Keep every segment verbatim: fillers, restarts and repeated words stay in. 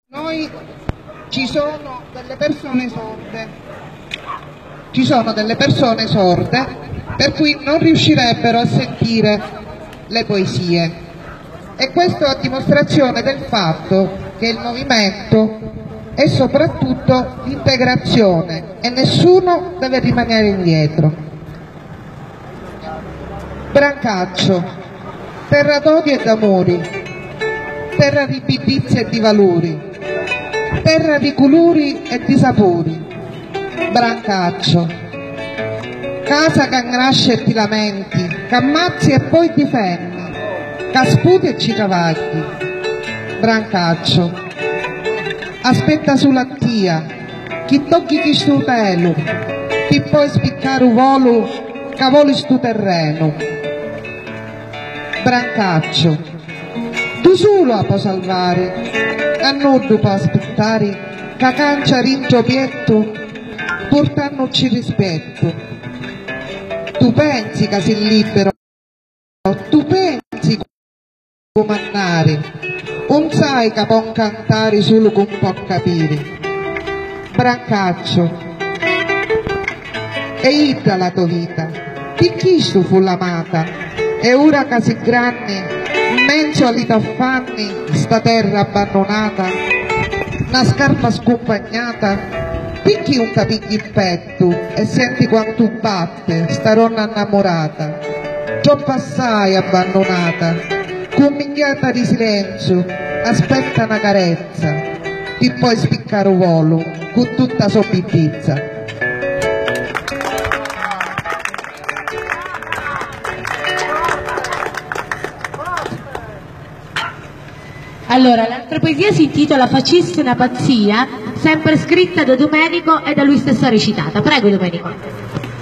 Noi ci sono delle persone sorde, ci sono delle persone sorde per cui non riuscirebbero a sentire le poesie, e questo a dimostrazione del fatto che il movimento è soprattutto l'integrazione e nessuno deve rimanere indietro. Brancaccio, terra d'odio e d'amori, terra di bibbizie e di valori, terra di colori e di sapori. Brancaccio, casa che nasce e ti lamenti, che ammazzi e poi difendi, che sputi e ci cavalli. Brancaccio, aspetta sulla tia, chi tocchi chi stu telo, chi poi spiccare un volo, che voli stu terreno. Brancaccio, tu solo la puoi salvare, a non tu puoi aspettare, che cancia ringio pietto, portandoci rispetto. Tu pensi che sei libero, tu pensi come andare, non sai che può cantare solo con può capire. Brancaccio, e ida la tua vita, di chi tu fu l'amata, e ora che sei grande, in mezzo agli affanni, sta terra abbandonata, una scarpa scompagnata, picchi un capicchio in petto e senti quanto batte sta donna innamorata, già passai abbandonata, con minchiata di silenzio, aspetta una carezza, ti puoi spiccare un volo con tutta sua bibbizza. Allora, l'altra poesia si intitola Facisse una pazzia, sempre scritta da Domenico e da lui stesso recitata. Prego Domenico.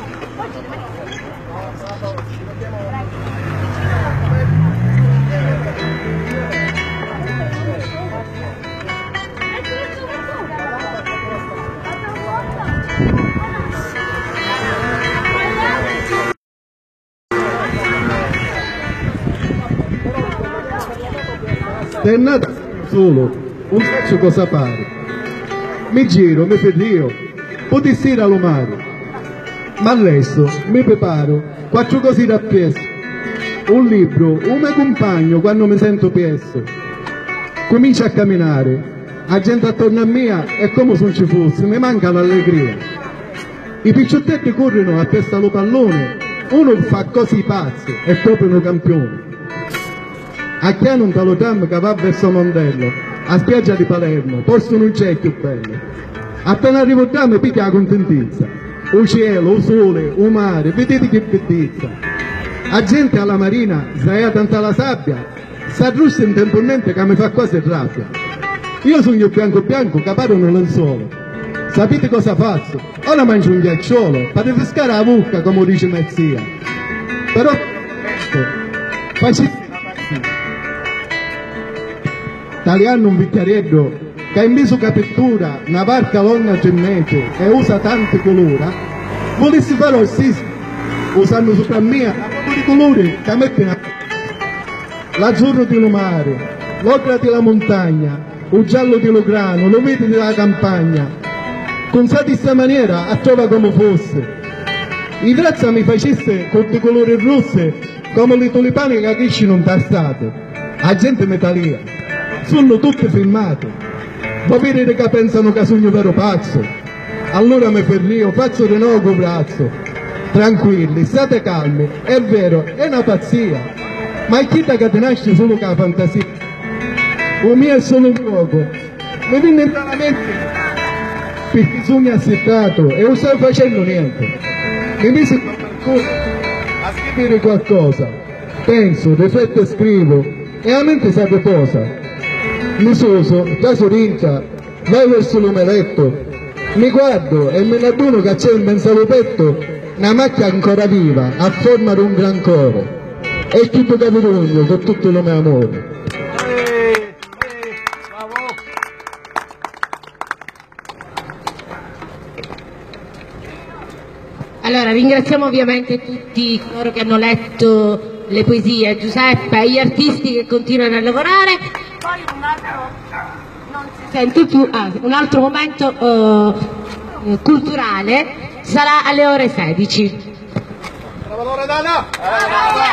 È nata solo, non faccio cosa fare. Mi giro, mi ferrio, potessi ir allo mare. Ma adesso mi preparo, quattro cose da peso. Un libro, un mio compagno quando mi sento peso. Comincio a camminare, la gente attorno a me è come se non ci fosse, mi manca l'allegria. I picciotti corrono a testa allo pallone, uno fa cose pazze, è proprio un campione. A Chiano un talotram che va verso Mondello, a spiaggia di Palermo, posto un cerchio bello. Appena arrivo a tram picchia la contentezza. O cielo, o sole, o mare, vedete che bellezza. La gente alla marina, sdraiata tanta la sabbia, s'arrussa intemporalmente che mi fa quasi rabbia. Io sogno bianco bianco che pare un lenzuolo. Sapete cosa faccio? Ora mangio un ghiacciolo, per rinfrescare la bocca, come dice mia zia. Però, faccio tagliando un bicchieretto che ha in viso capittura una barca lunga gemmete e usa tanti colori, volessi fare lo stesso usando sopra mia i colori che mettono l'azzurro di mare, l'ocra della montagna, il giallo di grano, lo vedi della campagna, con sa di sta maniera a trova come fosse. I grazia mi facesse con i colori rossi come le tulipane che crescono in tastate, la gente metallia. Sono tutte filmate, va bene che pensano che sono vero pazzo, allora mi ferrio, faccio di nuovo un braccio, tranquilli, state calmi, è vero, è una pazzia, ma è chi che ti nasce solo con la fantasia, o mio è solo un poco, mi viene in la mente, perché sono assetato e non sto facendo niente, mi mise a scrivere qualcosa, penso, rifletto e scrivo, e la mente sa che cosa. Mi soso, da sorinca, vai verso l'omeletto, mi guardo e me ne aduno che c'è in mezzo al petto una macchia ancora viva, a forma di un gran cuore, e tutto da bisogno con tutto il mio amore. Allora, ringraziamo ovviamente tutti coloro che hanno letto le poesie, Giuseppe, e gli artisti che continuano a lavorare. Poi un altro non si sento più. Ah, un altro momento eh, culturale sarà alle ore sedici. Brava Loredana!